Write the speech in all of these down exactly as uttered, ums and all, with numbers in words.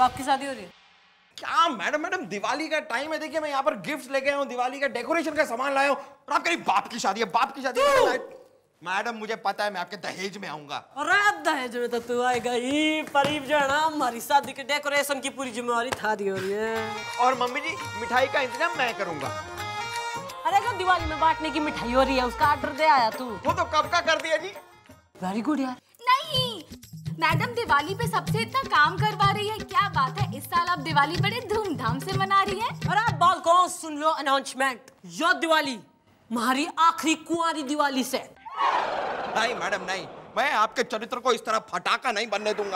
आपकी शादी हो रही है? क्या मैडम मैडम दिवाली का टाइम है, देखिए मैं यहाँ पर गिफ्ट्स लेके आया हूँ, दिवाली का डेकोरेशन का सामान लाया हूँ, और आप कह रही बाप की शादी है, बाप की शादी है। मैडम मुझे पता है मैं आपके दहेज में आऊंगा। अरे दहेज में तो तू आएगा ही, परीब जो है ना हमारी शादी के डेकोरेशन की पूरी जिम्मेवारी थारी हो रही है। और मम्मी जी मिठाई का इंतजाम मैं करूंगा। अरे जो दिवाली में बांटने की मिठाई हो रही है उसका ऑर्डर दे आया तू। वो तो कब का कर दिया जी। वेरी गुड यार। नहीं मैडम दिवाली पे सबसे इतना काम करवा रही है, क्या बात है, इस साल आप दिवाली बड़े धूमधाम से मना रही हैं। अरे बालकों सुन लो अनाउंसमेंट, यो दिवाली हमारी आखिरी कुंवारी दिवाली से। नहीं मैडम नहीं, मैं आपके चरित्र को इस तरह फटाका नहीं बनने दूंगा।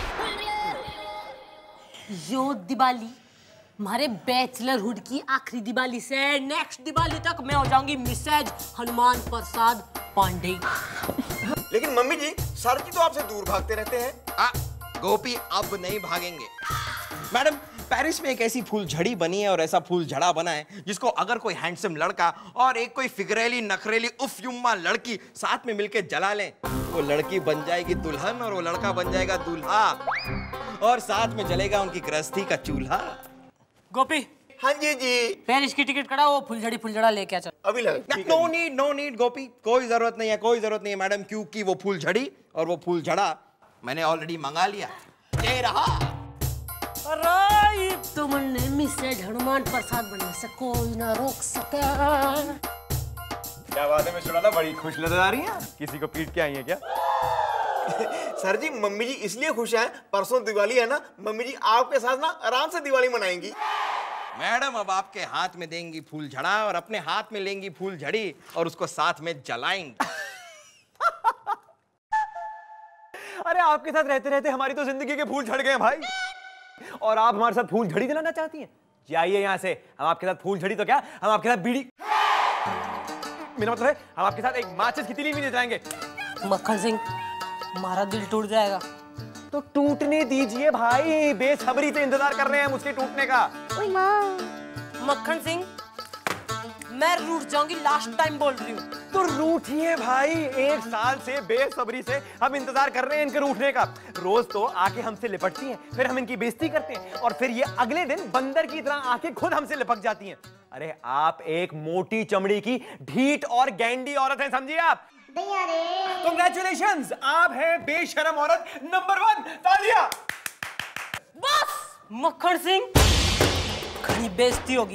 यो दिवाली हमारे बैचलरहुड की आखिरी दिवाली से नेक्स्ट दिवाली तक मैं हो जाऊंगी मिसेज हनुमान प्रसाद पांडे। लेकिन मम्मी जी सर जी तो आपसे दूर भागते रहते हैं। आ, गोपी अब नहीं भागेंगे। मैडम पेरिस में एक ऐसी फूल झड़ी बनी है और ऐसा फूल झड़ा बना है जिसको अगर कोई हैंडसम लड़का और एक कोई फिगरेली नखरेली उफ्युम्मा लड़की साथ में मिलके जला लें, वो लड़की बन जाएगी दुल्हन और वो लड़का बन जाएगा दूल्हा, और साथ में जलेगा उनकी गृहस्थी का चूल्हा। गोपी। हाँ जी जी। पेरिस की टिकट कटा, वो फुलझड़ी फुलझड़ा लेके आ चल। अभी लग। No need no need Gopi, कोई जरूरत नहीं है, कोई जरूरत नहीं है मैडम, क्योंकि वो फूल झड़ी और वो फूल झड़ा मैंने ऑलरेडी मंगा लिया। ये रहा। अरे तुमने मिसेज हनुमान प्रसाद बनने से कोई ना रोक सका। क्या बात है मिस्टर लाला, बड़ी खुश नजर आ रही हैं। किसी को पीट के आई हैं क्या? सर जी मम्मी जी इसलिए खुश हैं, परसों दिवाली है ना, मम्मी जी आपके साथ ना आराम से दिवाली मनाएंगी। मैडम अब आपके हाथ में देंगी फूल झड़ा और अपने हाथ में लेंगी फूल झड़ी और उसको साथ में जलाएंगी। अरे आपके साथ रहते रहते हमारी तो जिंदगी के फूल झड़ गए भाई, और आप हमारे साथ फूल झड़ी जलाना चाहती हैं? जाइए यहाँ से, हम आपके साथ फूल झड़ी तो क्या, हम आपके साथ बीड़ी, मेरा मतलब है हम आपके साथ एक माचिस की तीली भी नहीं जलाएंगे। मक्खन सिंह हमारा दिल टूट जाएगा। तो टूटने दीजिए भाई, बेसब्री से इंतजार कर रहे हैं हम उसके टूटने का। मक्खन सिंह मैं रूठ जाऊंगी, लास्ट टाइम बोल रही हूँ। तो रूठिए भाई, एक साल से बेसब्री से हम इंतजार कर रहे हैं इनके रूठने का। रोज तो आके हमसे लिपटती हैं, फिर हम इनकी बेइज्जती करते हैं और फिर ये अगले दिन बंदर की तरह आके खुद हमसे लिपट जाती हैं। अरे आप एक मोटी चमड़ी की ढीठ और गैंडी औरत हैं, समझिए आप। कांग्रेचुलेशंस, आप हैं बेशरम औरत नंबर वन। तालियां। बस मक्खन सिंह घनी बेइज्जती होगी।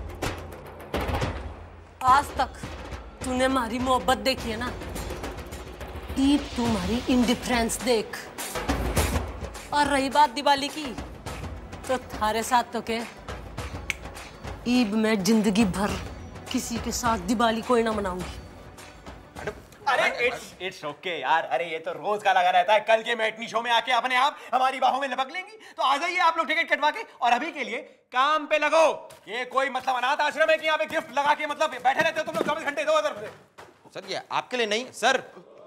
आज तक तूने हमारी मोहब्बत देखी है ना, ईब तुम्हारी इंडिफरेंस देख। और रही बात दिवाली की, तो थारे साथ तो के ईब में जिंदगी भर किसी के साथ दिवाली कोई ना मनाऊंगी। अरे इट्स इट्स ओके यार, अरे ये तो रोज का लगा रहता है। कल के मैटनी शो में आके अपने आप हमारी बाहों में लपक लेंगी, तो आ जाइए आप लोग टिकट कटवा के, और अभी के लिए काम पे लगो। ये कोई मतलब अनाथ आश्रम है कि यहाँ पे गिफ्ट लगा के मतलब बैठे रहते हो तुम लोग चौबीस घंटे दो हजार रुपए? सर ये आपके लिए नहीं सर।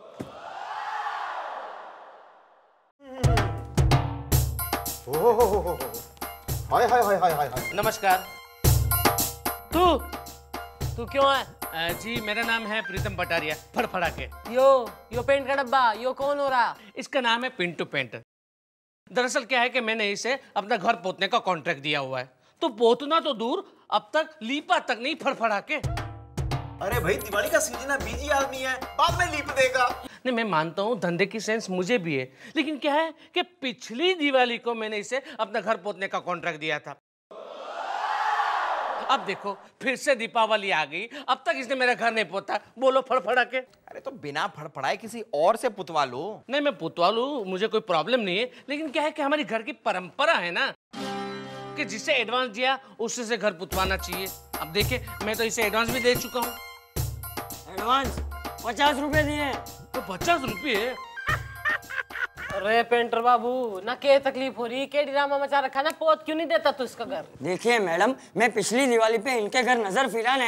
हाय हाय हाय हाय हाय। नमस्कार। तू तू क्यों है? जी मेरा नाम है प्रीतम पटारिया, फड़फड़ा के। यो यो पेंट का डब्बा, यो कौन हो रहा? इसका नाम है पिंटू पेंट। दरअसल क्या है कि मैंने इसे अपना घर पोतने का कॉन्ट्रैक्ट दिया हुआ है, तो पोतना तो दूर अब तक लीपा तक नहीं फड़फड़ा के। अरे भाई दिवाली का सीजन है, बिजी आदमी है, बाद में लीप देगा। नहीं मैं मानता हूँ धंधे की सेंस मुझे भी है, लेकिन क्या है कि पिछली दिवाली को मैंने इसे अपना घर पोतने का कॉन्ट्रैक्ट दिया था। अब देखो फिर से दीपावली आ गई, अब तक इसने मेरा घर नहीं पोता। बोलो फड़फड़ा के। अरे तो बिना फड़फड़ाए किसी और से पुतवा लो। नहीं मैं पुतवा लूं, मुझे कोई प्रॉब्लम नहीं है, लेकिन क्या है कि हमारी घर की परंपरा है ना कि जिसे एडवांस दिया उससे से घर पुतवाना चाहिए। अब देखिए मैं तो इसे एडवांस भी दे चुका हूँ। एडवांस पचास रुपए दिए। तो पचास रुपये? अरे पेंटर बाबू ना के तकलीफ हो रही, के ड्रामा मचा रखा ना, पोत क्यों नहीं देता तू इसका घर? देखिए मैडम, मैं पिछली दिवाली पे इनके घर नजर फिराने,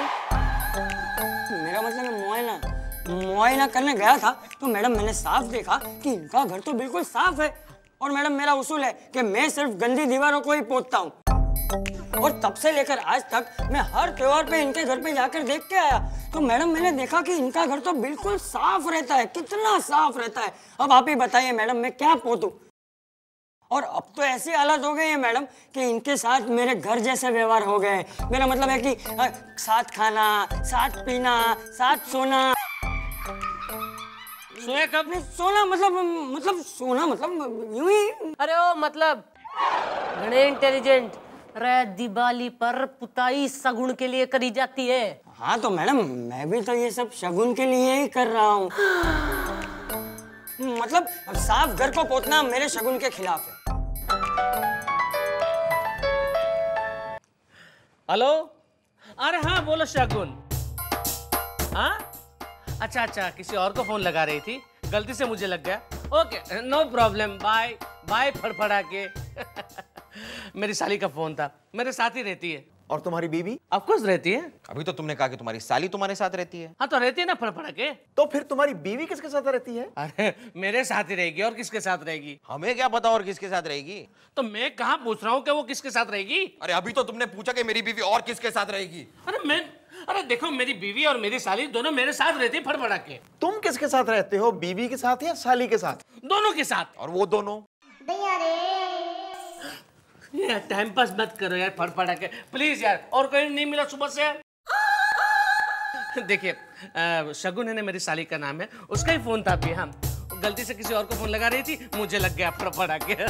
मेरा मतलब है मुआयना मुआयना करने गया था, तो मैडम मैंने साफ देखा कि इनका घर तो बिल्कुल साफ है। और मैडम मेरा उसूल है कि मैं सिर्फ गंदी दीवारों को ही पोतता हूँ, और तब से लेकर आज तक मैं हर त्योहार पे इनके घर पे जाकर देख के आया, तो मैडम मैंने देखा कि इनका घर तो बिल्कुल साफ रहता है। कितना साफ रहता है। अब आप ही बताइए मैडम मैं क्या पोतूं? और अब तो ऐसी हालत हो गई है मैडम कि इनके साथ मेरे घर जैसे व्यवहार हो गए। मेरा मतलब है कि अ, साथ खाना, साथ पीना, साथ सोना। सोया कब? सोना मतलब मतलब सोना मतलब यूं ही। अरे ओ मतलब घणे इंटेलिजेंट रे, दिवाली पर पुताई सगुन के लिए करी जाती है। हाँ तो मैडम मैं भी तो ये सब शगुन के लिए ही कर रहा हूँ। मतलब साफ घर को पोतना मेरे शगुन के खिलाफ है। हेलो, अरे हाँ बोलो शगुन। हाँ अच्छा अच्छा, किसी और को फोन लगा रही थी, गलती से मुझे लग गया। Okay no problem, bye bye फड़फड़ा के। मेरी साली का फोन था, मेरे साथ ही रहती है। और तुम्हारी बीवी? ऑफ कोर्स रहती है। अभी तो तुमने कहा कि तुम्हारी साली तुम्हारे साथ रहती है। हाँ तो रहती है ना फड़फड़ा के। तो फिर तुम्हारी बीवी किसके साथ रहती है? अरे मेरे साथ ही रहेगी, और किसके साथ रहेगी? हमें क्या पता और किसके साथ रहेगी। तो मैं कहाँ पूछ रहा हूँ कि वो किसके साथ रहेगी। अरे अभी तो तुमने पूछा कि मेरी बीवी और किसके साथ रहेगी। अरे मैं अरे देखो, मेरी बीवी और मेरी साली दोनों मेरे साथ रहती है फड़फड़ा के। तुम किसके साथ रहते हो, बीवी के साथ या साली के साथ? दोनों के साथ। और वो दोनों? ये टाइम पास मत करो यार फड़फड़ा के, प्लीज यार। और कोई नहीं मिला सुबह से? देखिए शगुन है ना, मेरी साली का नाम है, उसका ही फोन था अभी। हम गलती से किसी और को फोन लगा रही थी, मुझे लग गया फड़फड़ा के।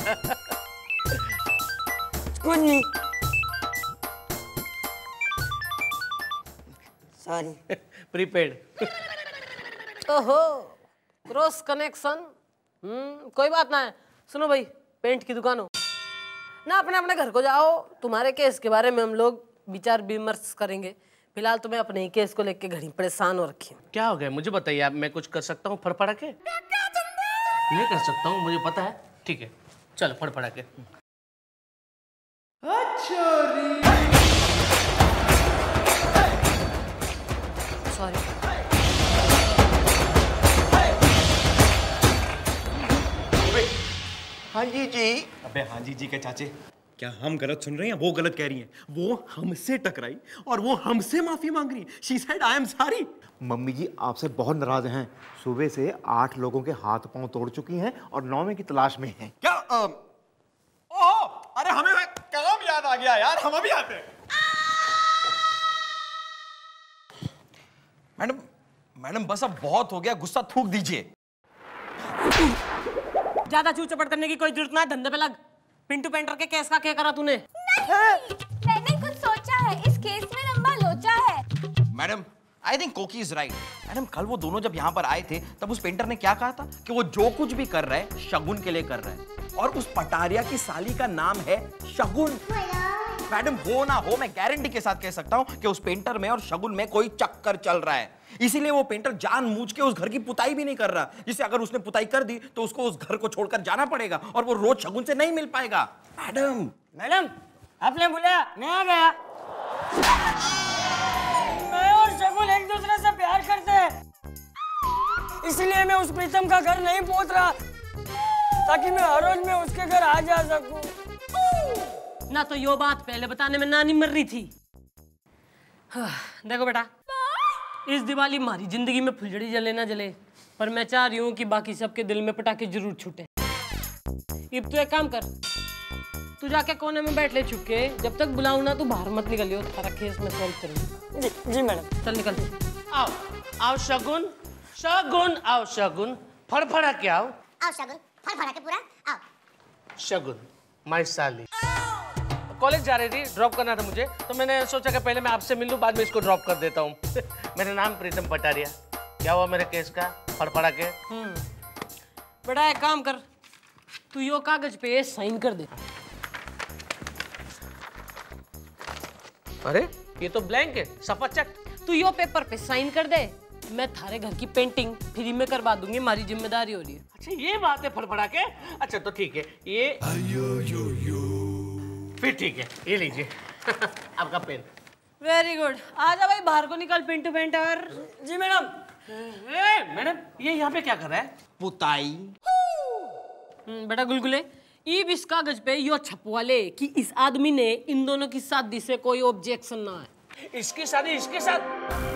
कुछ नहीं, सॉरी। प्रीपेड। ओहो, क्रॉस कनेक्शन। हम्म कोई बात ना है। सुनो भाई, पेंट की दुकान हो ना, अपने अपने घर को जाओ। तुम्हारे केस के बारे में हम लोग विचार विमर्श करेंगे। फिलहाल तो मैं अपने ही केस को लेके घड़ी परेशान हो रखी हूँ। क्या हो गया मुझे बताइए आप, मैं कुछ कर सकता हूँ फड़फड़ा के? नहीं कर सकता हूँ, मुझे पता है। ठीक है चलो फड़फड़ा के। सॉरी। हाँ जी जी। अबे हाँ जी जी के चाचे, क्या हम गलत सुन रहे हैं? वो गलत कह रही हैं। वो हमसे टकराई और वो हमसे माफी मांग रही है। She said I am sorry। Mummy जी आपसे बहुत नाराज हैं। सुबह से आठ लोगों के हाथ पांव तोड़ चुकी हैं और नौवें की तलाश में हैं। क्या? आ, ओ, अरे हमें काम याद आ गया यार, हम अभी आते हैं। मैडम मैडम बस अब बहुत हो गया, गुस्सा थूक दीजिए। ज्यादा चू चपड़ करने की कोई जरूरत ना है, धंधे पे लग। पिंटू पेंटर के केस का क्या करा तूने? मैंने कुछ सोचा है, इस केस में लंबा लोचा है। Madam I think Koki is right. Madam कल वो दोनों जब यहाँ पर आए थे तब उस पेंटर ने क्या कहा था कि वो जो कुछ भी कर रहा है शगुन के लिए कर रहा है, और उस पटारिया की साली का नाम है शगुन। मैडम हो ना हो, मैं गारंटी के साथ कह सकता हूँ कि उस पेंटर में और शगुन में कोई चक्कर चल रहा है। इसीलिए वो पेंटर जानबूझ के उस घर की पुताई भी नहीं कर रहा, जिससे अगर उसने पुताई कर दी तो उसको उस घर को छोड़कर जाना पड़ेगा और वो रोज शगुन से नहीं मिल पाएगा। मैडम मैडम आपने बुलाया, मैं आ गया। मैं और शगुन एक दूसरे से प्यार करते हैं, इसलिए मैं उस प्रीतम का घर नहीं पहुंच रहा, ताकि मैं हर रोज में उसके घर आ जा सकूं। ना तो यो बात पहले बताने में नानी मर रही थी। हाँ, देखो बेटा, इस दिवाली हमारी जिंदगी में फुलझड़ी जले ना जले, पर मैं चाह रही हूँ कि बाकी सबके दिल में पटाखे जरूर छूटे। अब तू एक काम कर, तू जाके कोने में बैठ ले छुप के, जब तक बुलाऊं ना तू बाहर मत निकलियो, सारा केस मैं सॉल्व करूंगी। जी जी मैडम। चल निकल। आओ आओ शगुन, शगुन आओ शगुन, फड़फड़ा के आओ। आओ शगुन, फड़फड़ा के पूरा आओ। शगुन माय साली कॉलेज जा रही थी, ड्रॉप करना था मुझे, तो मैंने सोचा कि पहले मैं आपसे मिल लूं, बाद में इसको ड्रॉप कर देता हूँ। मेरा नाम प्रीतम पटारिया। क्या हुआ मेरे केस का फड़फड़ा के? बेटा एक काम कर, तू यो कागज पे साइन कर दे। अरे ये तो ब्लैंक है, सफा चक। तू यो पेपर पे साइन कर दे, मैं थारे घर की पेंटिंग फ्री में करवा दूंगी, हमारी जिम्मेदारी हो रही है। अच्छा ये बात है फड़फड़ा के। अच्छा तो ठीक है, ये फिर ठीक है, ये लीजिए आपका पेन। Very good. आजा भाई बाहर को निकल पिंटू पेंटर। जी मैडम। ए, मैडम ये यहाँ पे क्या कर रहा है? पुताई। बेटा गुलगुले, इब इस कागज पे यो छपवा ले कि इस आदमी ने इन दोनों की शादी से कोई ऑब्जेक्शन ना है। इसकी शादी इसके साथ?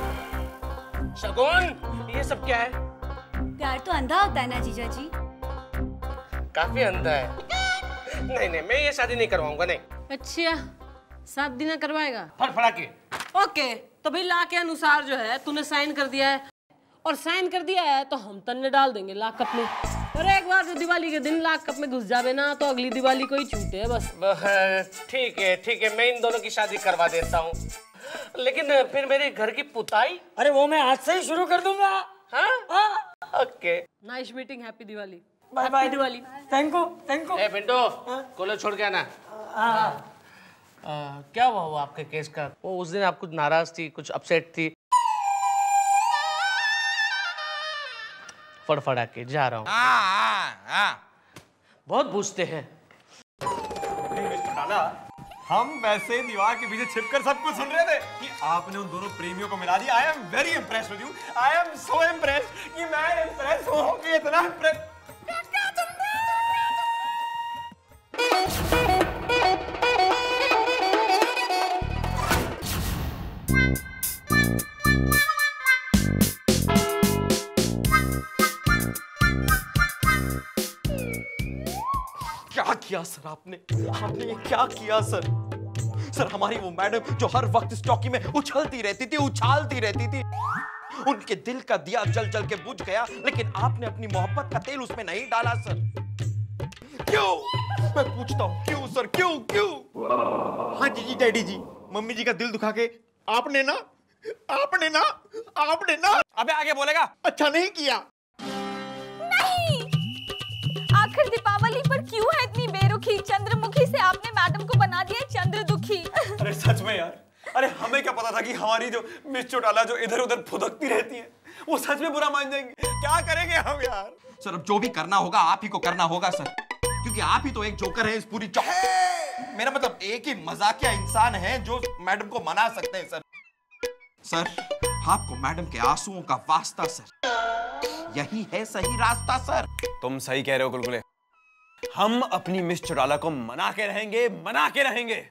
शगुन ये सब क्या है? प्यार तो अंधा होता है ना जीजा जी। काफी अंधा है। नहीं नहीं, मैं ये शादी नहीं करवाऊंगा, नहीं। अच्छा, शादी ना करवाएगा? फड़फड़ा के। ओके, तो भाई ला के अनुसार जो है तूने साइन कर दिया है, और साइन कर दिया है तो हम तन्ने डाल देंगे लॉकअप में। और एक बार जो दिवाली के दिन लॉकअप में घुस जावे ना, तो अगली दिवाली को ही छूटे है बस। ठीक है ठीक है, मैं इन दोनों की शादी करवा देता हूँ, लेकिन फिर मेरे घर की पुताई? अरे वो मैं आज से ही शुरू कर दूंगा। हाँ? Okay, nice meeting, happy Diwali. Bye bye Diwali. Thank you thank you. ए पिंटू, कॉलेज छोड़ के आना। क्या हुआ हुआ आपके केस का? वो उस दिन आप कुछ नाराज थी, कुछ अपसेट थी। फड़फड़ा के जा रहा हूँ। हाँ हाँ हाँ। बहुत पूछते हैं। हम वैसे दीवार के पीछे छिपकर सब कुछ सुन रहे थे कि आपने उन दोनों प्रेमियों को मिला दिया। I am very impress with you. I am so impress कि मैं इम्प्रेस हो कि इतना इम्प्रेस। क्या किया सर आपने? आपने ये क्या किया सर? सर हमारी वो मैडम जो हर वक्त इस चौकी में उछलती रहती थी, उछालती रहती थी, उनके दिल का दिया जल जल के बुझ गया, लेकिन आपने अपनी मोहब्बत का तेल उसमें नहीं डाला सर। क्यों? मैं पूछता हूँ क्यों सर, क्यों क्यों? हाँ जी जी डैडी जी, मम्मी जी का दिल दुखा के आपने ना आपने ना आपने ना अबे आगे बोलेगा। अच्छा नहीं किया। नहीं, आखिर दीपावली पर क्यों है इतनी बेरुखी? चंद्रमुखी से आपने मैडम को बना दिया चंद्रदुखी। अरे सच में यार, अरे हमें क्या पता था कि हमारी जो मिस चौटाला जो इधर उधर फुदकती रहती है वो सच में बुरा मान जाएंगे। क्या करेंगे हम यार? सर अब जो भी करना होगा आप ही को करना होगा सर, क्योंकि आप ही तो एक जोकर है इस पूरी चौ... मेरा मतलब एक ही मजाकिया इंसान है जो मैडम को मना सकते हैं सर। सर आपको मैडम के आंसुओं का वास्ता सर, यही है सही रास्ता सर। तुम सही कह रहे हो गुलगुले, हम अपनी मिस चौटाला को मना के रहेंगे, मना के रहेंगे।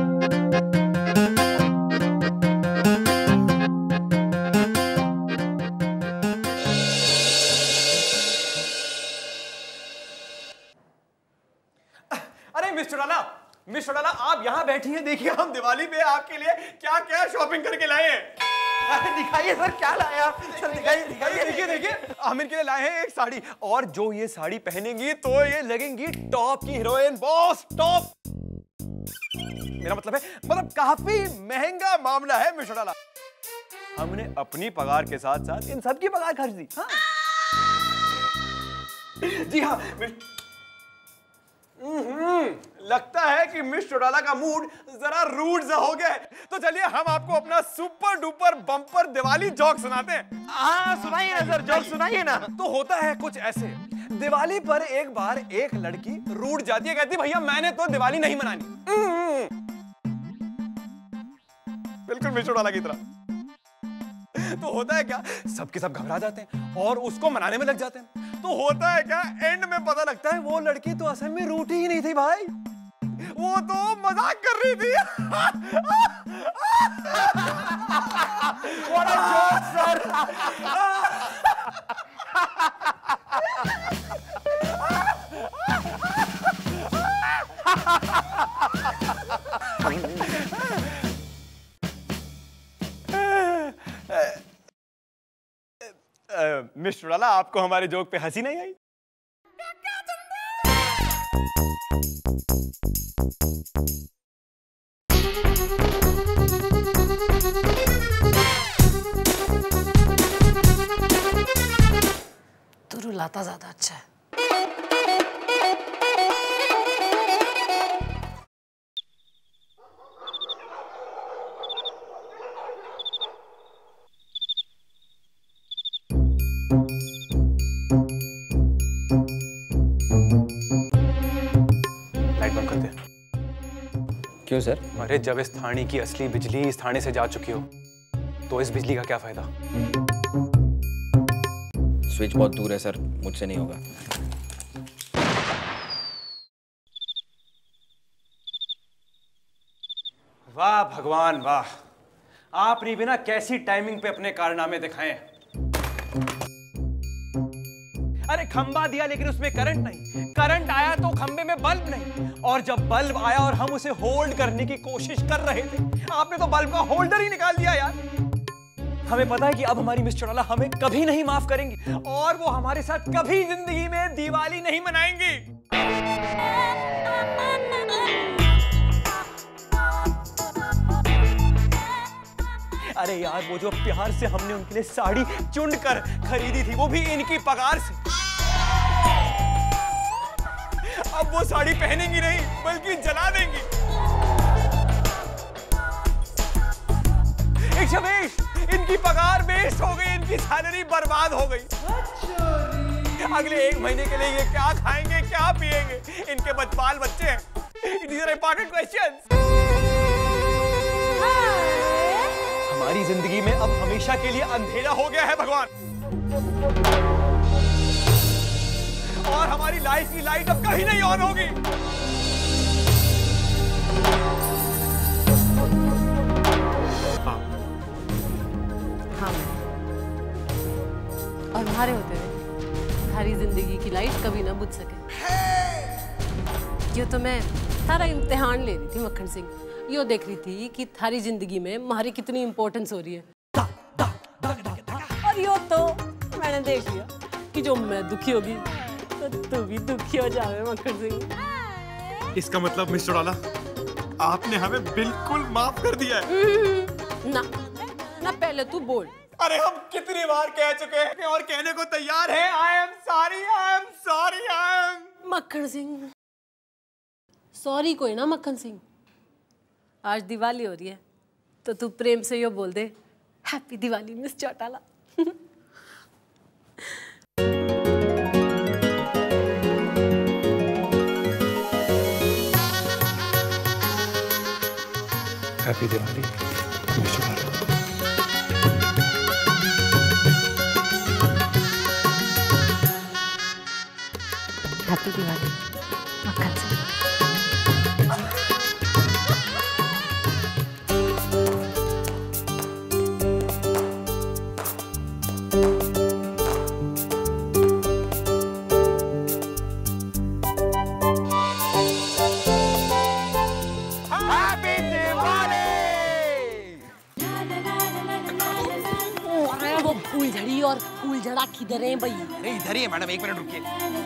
अरे मिस चौटाला, मिस चौटाला आप यहाँ बैठी हैं, देखिए हम दिवाली पे आपके लिए क्या क्या शॉपिंग करके लाए हैं। दिखाइए सर क्या लाया आप? सर दिखाइए दिखाइए। देखिए देखिए हम इनके लिए लाए हैं एक साड़ी, और जो ये साड़ी पहनेंगी तो ये लगेंगी टॉप की हीरोइन, बॉस टॉप। मेरा मतलब है मतलब काफी महंगा मामला है मिस चौटाला। हमने अपनी पगार के साथ साथ इन सबकी पगार खर्च दी। हाँ? जी हाँ। लगता है कि मिस चौटाला का मूड जरा रूड सा हो गया है, तो चलिए हम आपको अपना super duper bumper Diwali joke सुनाते हैं। हाँ सुनाइए ना सर, जोक सुनाइए ना। तो होता है कुछ ऐसे, दिवाली पर एक बार एक लड़की रूठ जाती है, कहती भैया मैंने तो दिवाली नहीं मनानी। बिल्कुल मिस चौटाला की तरह। तो होता है क्या, सबके सब घबरा जाते हैं और उसको मनाने में लग जाते हैं। तो होता है क्या, एंड में पता लगता है वो लड़की तो असल में रूठी ही नहीं थी भाई, वो तो मजाक कर रही थी। What a joke, sir! Miss Chautala आपको हमारे जोक पे हंसी नहीं आई? तू रुलाता ज्यादा अच्छा है। क्यों सर? अरे जब इस थाने की असली बिजली इस थाने से जा चुकी हो तो इस बिजली का क्या फायदा? स्विच बहुत दूर है सर, मुझसे नहीं होगा। वाह भगवान वाह, आपने भी ना कैसी टाइमिंग पे अपने कारनामे दिखाए। अरे खंबा दिया लेकिन उसमें करंट नहीं, करंट आया तो खंबे में बल्ब नहीं, और जब बल्ब आया और हम उसे होल्ड करने की कोशिश कर रहे थे, आपने तो बल्ब का होल्डर ही निकाल दिया यार। हमें पता है कि अब हमारी मिस चौटाला हमें कभी नहीं माफ करेंगी और वो हमारे साथ कभी जिंदगी में दिवाली नहीं मनाएंगी। अरे यार वो जो प्यार से हमने उनके लिए साड़ी चुन कर खरीदी थी, वो भी इनकी पगार से, अब वो साड़ी पहनेंगी नहीं बल्कि जला देंगी। एक शमेश, इनकी पगार वेस्ट हो गई, इनकी सैलरी बर्बाद हो गई। अगले एक महीने के लिए ये क्या खाएंगे क्या पिएंगे, इनके बच बाल बच्चे हैं। These are important questions। हमारी जिंदगी में अब हमेशा के लिए अंधेरा हो गया है भगवान, और हमारी लाइफ की लाइट अब कहीं नहीं ऑन होगी। हाँ, और तुम्हारे होते हुए तुम्हारी जिंदगी की लाइट कभी ना बुझ सके। यो तो मैं सारा इम्तिहान ले रही थी मक्खन सिंह, यो देख रही थी कि थारी जिंदगी में हमारी कितनी इंपॉर्टेंस हो रही है, और यो तो मैंने देख लिया कि जो मैं दुखी होगी तो तू भी दुखी हो जावे मक्खन सिंह। इसका मतलब मिस चौटाला आपने हमें बिल्कुल माफ कर दिया है। ना ना पहले तू बोल। अरे हम कितनी बार कह चुके हैं और कहने को तैयार है, I am sorry, I am sorry, I am. Makhan Singh sorry कोई ना मक्खन सिंह, आज दिवाली हो रही है तो तू प्रेम से यो बोल दे, happy Diwali miss Chautala. Happy Diwali miss Chautala. Happy Diwali Makhan Singh. फूल झड़ी और फूल झड़ा किधर है भाई? अरे इधर ही है मैडम, एक मिनट रुकिए।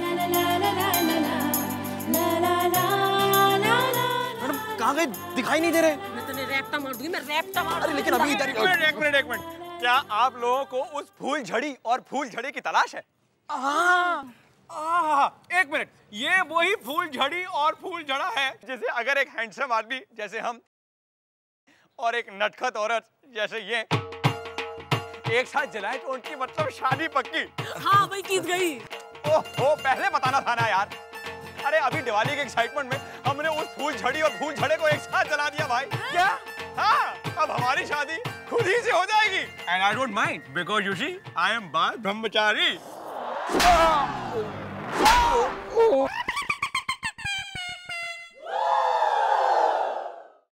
मैडम कहाँ गए, दिखाई नहीं दे रहे। मैं तुझे रैप्टा मार दूंगी, मैं रैप्टा मार अरे लेकिन अभी इधर एक मिनट एक मिनट एक मिनट, क्या आप लोगों को उस फूल झड़ी और फूल झड़े की तलाश है? हाँ, आ, एक मिनट, ये वही फूल झड़ी और फूल झड़ा है जैसे अगर एक हैंडसम आदमी जैसे हम और एक नटखट औरत जैसे ये एक साथ जलाए तो उनकी मतलब शादी पक्की। हाँ भाई किस गई। ओहो पहले बताना था ना यार। अरे अभी दिवाली के एक्साइटमेंट में हमने उस फूल झड़ी और फूल झड़े को एक साथ जला दिया भाई। क्या? हाँ, अब हमारी शादी खुद ही से हो जाएगी। And I don't mind because you see I am बाल ब्रह्मचारी।